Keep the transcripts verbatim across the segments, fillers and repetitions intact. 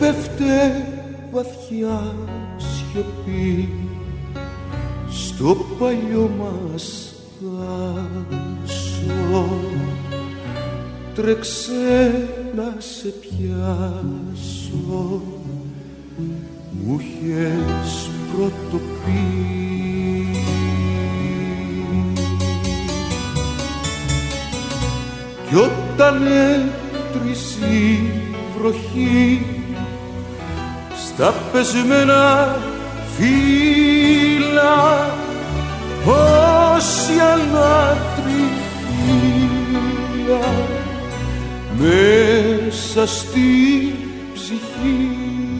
Πέφτε βαθιά σιωπή στο παλιό μας δάσο. Τρέξε να σε πιάσω, μου είχες πρωτοπεί. Κι όταν έτρισε η βροχή στα πεσμένα φύλλα, όση ανατριχύλα μέσα στη ψυχή.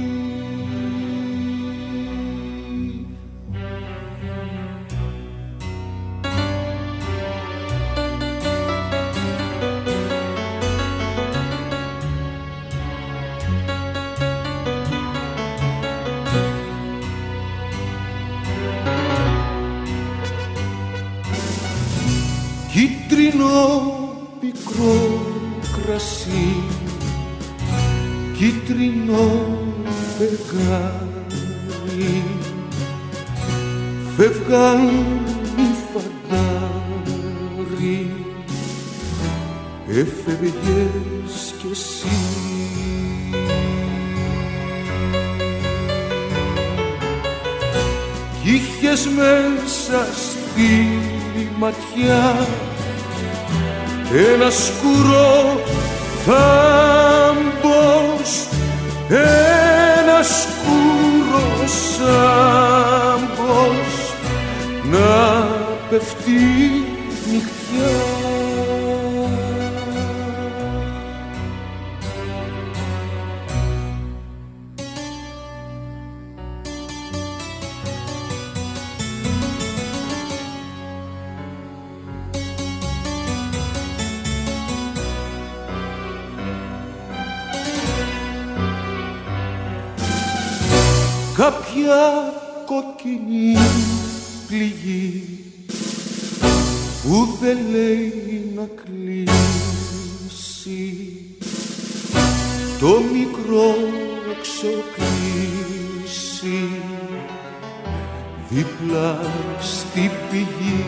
Κίτρινο πικρό κρασί, κίτρινο φεγγάρι, φεύγαν οι φαντάρι, έφευγες κι εσύ. Κι είχες μέσα στη ματιά ένα σκουρό θάμπος, ένα σκούρο σάμπος να πέφτει νυχτιά. Κάποια κόκκινη πληγή που δεν λέει να κλείσει, το μικρό εξοκλήσει δίπλα στη πηγή.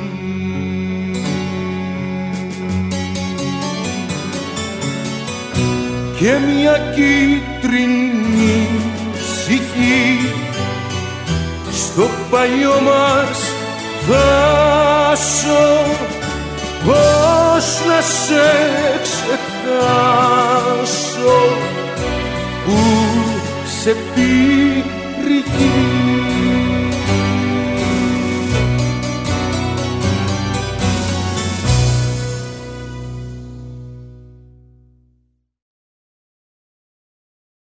Και μια κίτρινη ψυχή στο παλιό μας δάσο, πώς να σε ξεχάσω που σε πήρε.